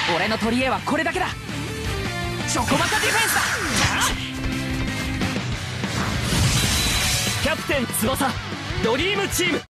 俺の取り柄はこれだけだ。チョコバカディフェンスだ。キャプテン翼ドリームチーム。